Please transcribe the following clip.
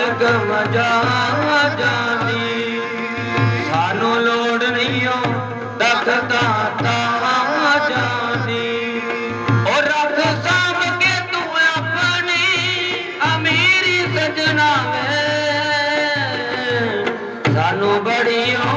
मजा जानी सानू लोड़ नहीं हो तखता जानी और रख साम के तू अपनी अमीरी सजना में सानू बड़ी हो